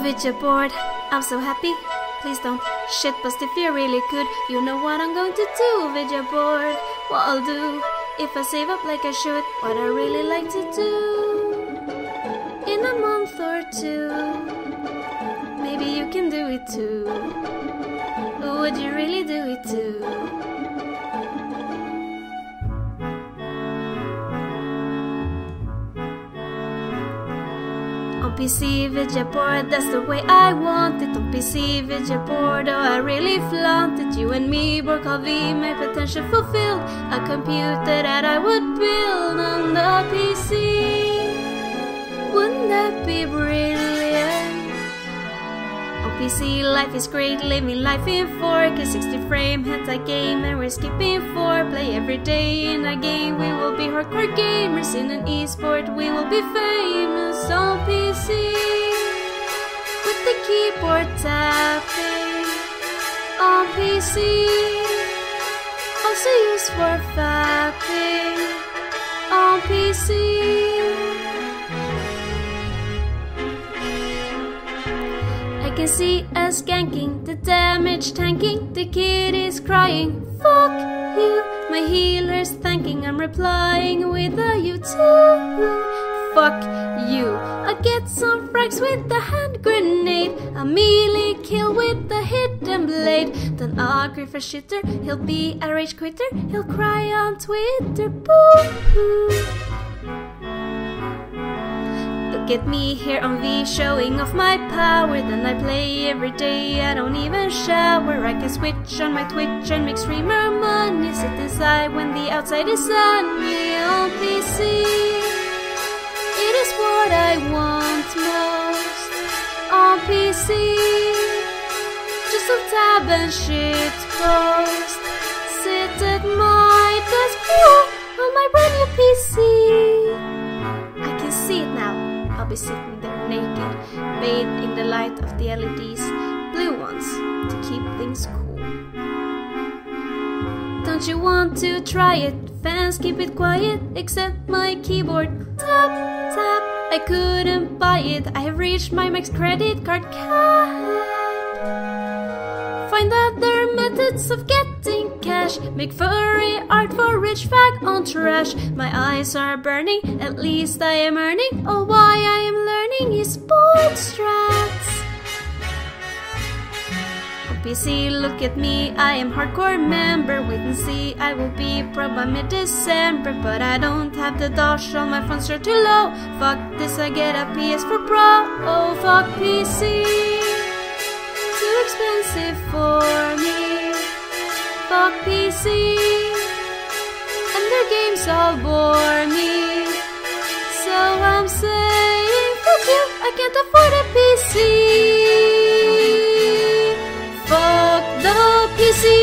vidya board, I'm so happy. Please don't shitpost if you really could. You know what I'm going to do, vidya board. What I'll do if I save up like I should. What I really like to do in a month or two. Maybe you can do it too. Would you really do it too? On PC vidya board, that's the way I want it. On PC vidya board, oh I really flaunt it. You and me work all V, my potential fulfilled. A computer that I would build on the PC. Wouldn't that be brilliant? On PC life is great, living life in 4K 60 frame hentai game, and we're skipping foreplay every day in a game. We will be hardcore gamers in an esport. We will be famous on PC with the keyboard tapping on PC. Also used for fapping on PC. I can see us ganking, the damage tanking, the kiddies crying, fuck you, my healer's thanking, I'm replying with a you too. Fuck you, I get some frags with the hand grenade, a melee kill with the hidden blade. Then I'll agree for shitter, he'll be a rage quitter, he'll cry on Twitter, boo-hoo. Look at me here on V, showing off my power. Then I play every day, I don't even shower. I can switch on my Twitch and make streamer money. Sit inside when the outside is sunny on PC. It is what I want most on PC. Just a tab and shit post. Sit at my desk on my brand new PC. I can see it now. I'll be sitting there naked, bathed in the light of the LEDs, blue ones, to keep things cool. Don't you want to try it? Fans, keep it quiet, except my keyboard. Tap, tap, I couldn't buy it. I have reached my max credit card cap. Find other methods of getting cash. Make furry art for rich fag on trash. My eyes are burning, at least I am earning. Oh, why I am learning is board strats. On PC, look at me, I am hardcore member. Wait and see, I will be pro by mid-December. But I don't have the dosh on my phone's too low. Fuck this, I get a PS4 Pro. Oh, fuck PC. Too expensive for me. Fuck PC, and their games all bore me. So I'm saying fuck you, I can't afford a PC. Fuck the PC.